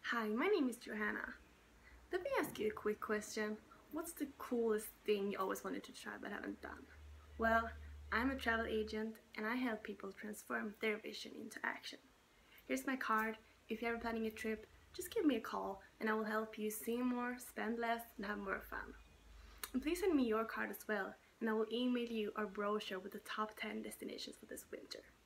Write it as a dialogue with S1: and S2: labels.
S1: Hi, my name is Johanna. Let me ask you a quick question. What's the coolest thing you always wanted to try but haven't done? Well, I'm a travel agent and I help people transform their vision into action. Here's my card. If you're ever planning a trip, just give me a call and I will help you see more, spend less, and have more fun. And please send me your card as well and I will email you our brochure with the top 10 destinations for this winter.